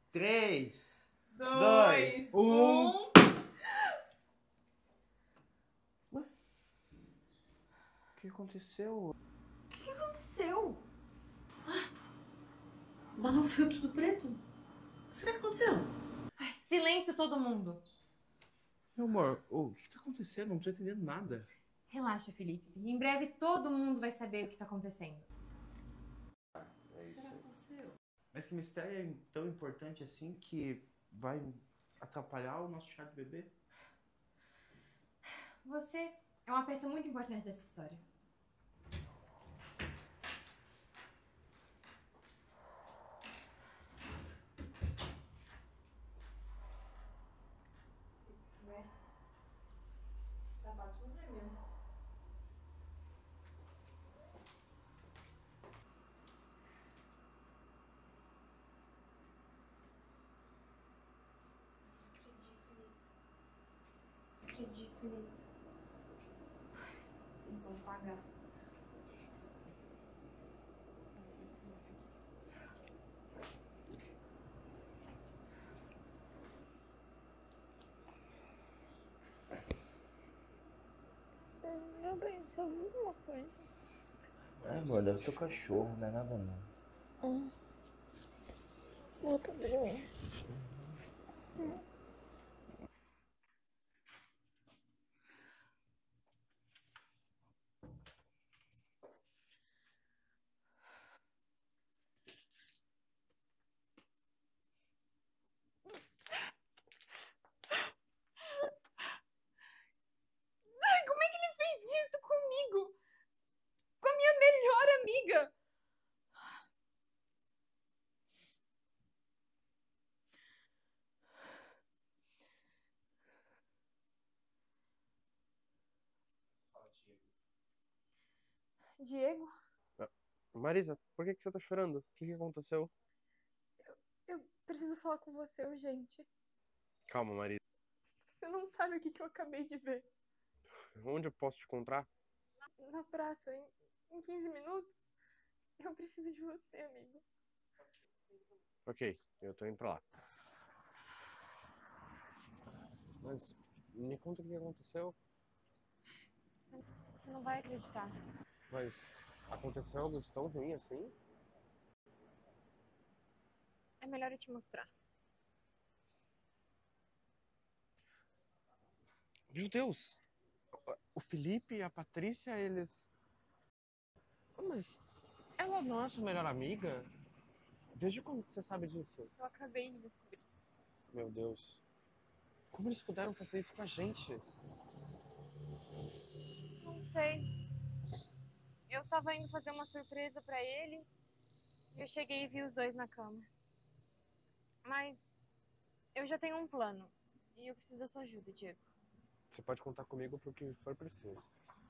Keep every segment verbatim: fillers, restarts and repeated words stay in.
Três, Dois, dois, um. um. Ué? O que aconteceu? O que aconteceu? Balançou tudo preto? O que será que aconteceu? Ai, silêncio todo mundo. Meu amor, o que tá acontecendo? Não tô entendendo nada. Relaxa, Felipe. Em breve todo mundo vai saber o que tá acontecendo. É isso Será que aí. aconteceu? Esse mistério é tão importante assim que vai atrapalhar o nosso chá de bebê? Você é uma peça muito importante dessa história. Ué, esse sapato não é meu. Não acredito nisso. Não acredito nisso. Eles vão pagar. Meu bem, você ouviu alguma coisa? É, amor, deve ser o cachorro, não é nada não. Hum. Volta a dormir. Hum. Ai, como é que ele fez isso comigo? Com a minha melhor amiga? Diego, Marisa, por que que você tá chorando? O que que aconteceu? eu preciso falar com você urgente. Calma, Marisa. Você não sabe o que, que eu acabei de ver. Onde eu posso te encontrar? Na praça, em, em quinze minutos. Eu preciso de você, amigo. Ok, eu tô indo pra lá. Mas me conta o que aconteceu. Você, você não vai acreditar. Mas aconteceu algo de tão ruim assim? É melhor eu te mostrar. Meu Deus! O Felipe e a Patrícia, eles... Ah, mas ela não é sua melhor amiga? Desde quando que você sabe disso? Eu acabei de descobrir. Meu Deus. Como eles puderam fazer isso com a gente? Não sei. Eu tava indo fazer uma surpresa pra ele. E eu cheguei e vi os dois na cama. Mas eu já tenho um plano. E eu preciso da sua ajuda, Diego. Você pode contar comigo pro que for preciso.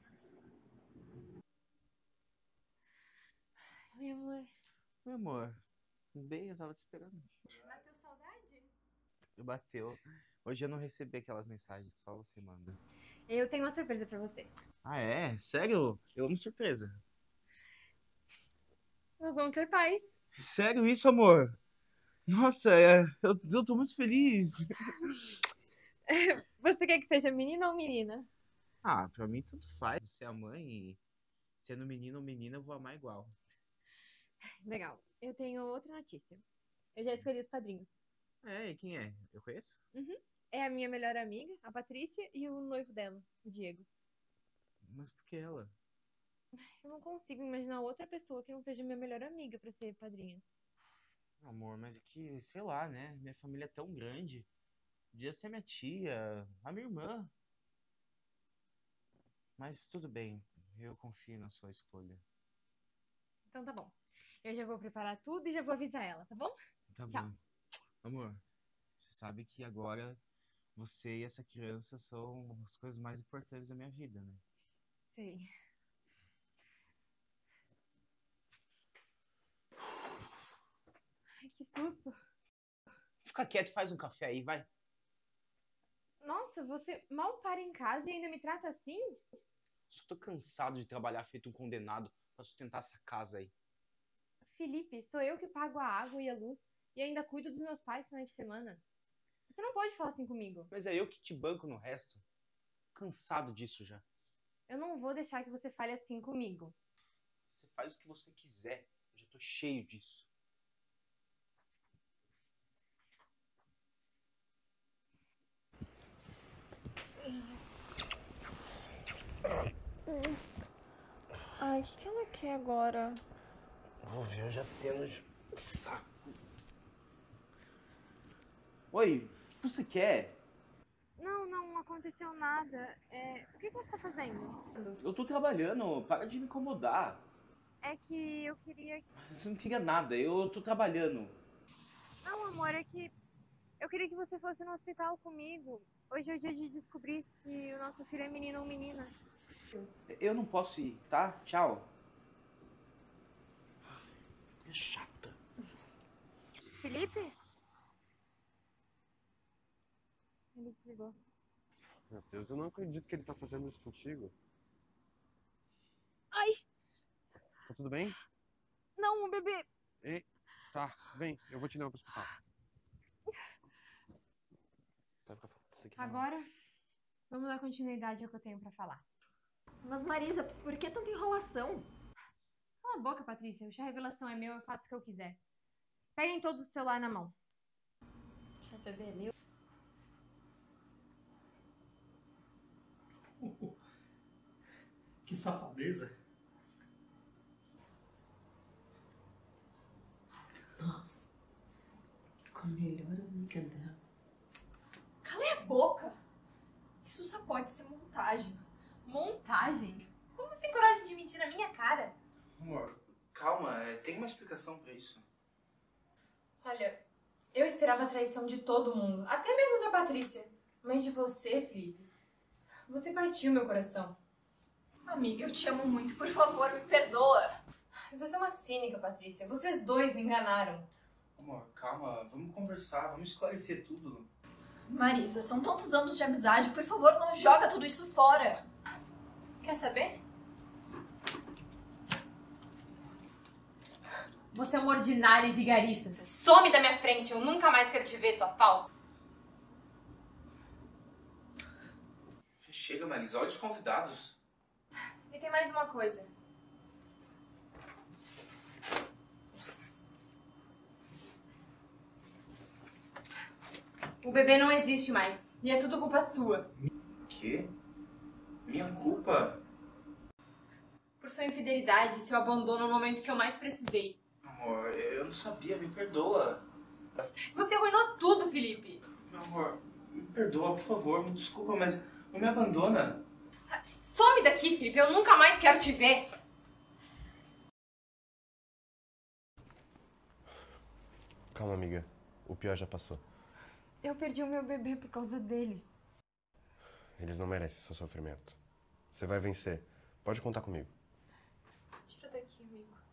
Meu amor. Meu amor, bem, eu tava te esperando. Bateu saudade? Bateu. Hoje eu não recebi aquelas mensagens que só você manda. Eu tenho uma surpresa pra você. Ah, é? Sério? Eu amo surpresa. Nós vamos ser pais. Sério isso, amor? Nossa, é, eu, eu tô muito feliz. Você quer que seja menino ou menina? Ah, pra mim tanto faz. Você é a mãe e sendo menino ou menina eu vou amar igual. Legal. Eu tenho outra notícia. Eu já escolhi os padrinhos. É, e quem é? Eu conheço? Uhum. É a minha melhor amiga, a Patrícia, e o noivo dela, o Diego. Mas por que ela? Eu não consigo imaginar outra pessoa que não seja minha melhor amiga pra ser padrinha. Amor, mas é que, sei lá, né? Minha família é tão grande. Podia ser minha tia, a minha irmã. Mas tudo bem, eu confio na sua escolha. Então tá bom. Eu já vou preparar tudo e já vou avisar ela, tá bom? Tá Tchau. bom. Amor, você sabe que agora você e essa criança são as coisas mais importantes da minha vida, né? Sei. Ai, que susto. Fica quieto e faz um café aí, vai. Nossa, você mal para em casa e ainda me trata assim? Só tô cansado de trabalhar feito um condenado pra sustentar essa casa aí. Felipe, sou eu que pago a água e a luz. E ainda cuido dos meus pais finais de semana. Você não pode falar assim comigo. Mas é eu que te banco no resto. Cansado disso já. Eu não vou deixar que você fale assim comigo. Você faz o que você quiser. Eu já tô cheio disso. Ai, o que, que ela quer agora? Vou ver, eu já tendo saco. Oi, o que você quer? Não, não aconteceu nada. É, o que, que você tá fazendo? Eu tô trabalhando, para de me incomodar. É que eu queria... Você não queria nada, eu tô trabalhando. Não, amor, é que eu queria que você fosse no hospital comigo. Hoje é o dia de descobrir se o nosso filho é menino ou menina. Eu não posso ir, tá? Tchau. Que chata. Felipe? Ele desligou. Meu Deus, eu não acredito que ele tá fazendo isso contigo. Ai! Tá tudo bem? Não, o bebê! E... Tá, vem, eu vou te levar pro hospital. Agora, vamos dar continuidade ao que eu tenho pra falar. Mas Marisa, por que tanta enrolação? Cala a boca, Patrícia. O chá revelação é meu, eu faço o que eu quiser. Peguem todos o celular na mão. O bebê é meu. Que safadeza. Nossa, com a melhor amiga dela. Cala a boca! Isso só pode ser montagem. Montagem? Como você tem coragem de mentir na minha cara? Amor, calma, é, tem uma explicação pra isso. Olha, eu esperava a traição de todo mundo, até mesmo da Patrícia. Mas de você, Felipe, você partiu meu coração. Amiga, eu te amo muito, por favor, me perdoa. Você é uma cínica, Patrícia. Vocês dois me enganaram. Amor, calma, vamos conversar, vamos esclarecer tudo. Marisa, são tantos anos de amizade, por favor, não joga tudo isso fora. Quer saber? Você é uma ordinária e vigarista. Você some da minha frente, eu nunca mais quero te ver, sua falsa. Chega, Marisa, olha os convidados. E tem mais uma coisa. O bebê não existe mais. E é tudo culpa sua. Quê? Minha culpa? Por sua infidelidade e seu abandono no momento que eu mais precisei. Amor, eu não sabia, me perdoa. Você arruinou tudo, Felipe. Meu amor, me perdoa, por favor, me desculpa, mas não me abandona. Some daqui, Felipe, eu nunca mais quero te ver. Calma, amiga. O pior já passou. Eu perdi o meu bebê por causa deles. Eles não merecem seu sofrimento. Você vai vencer. Pode contar comigo. Tira daqui, amigo.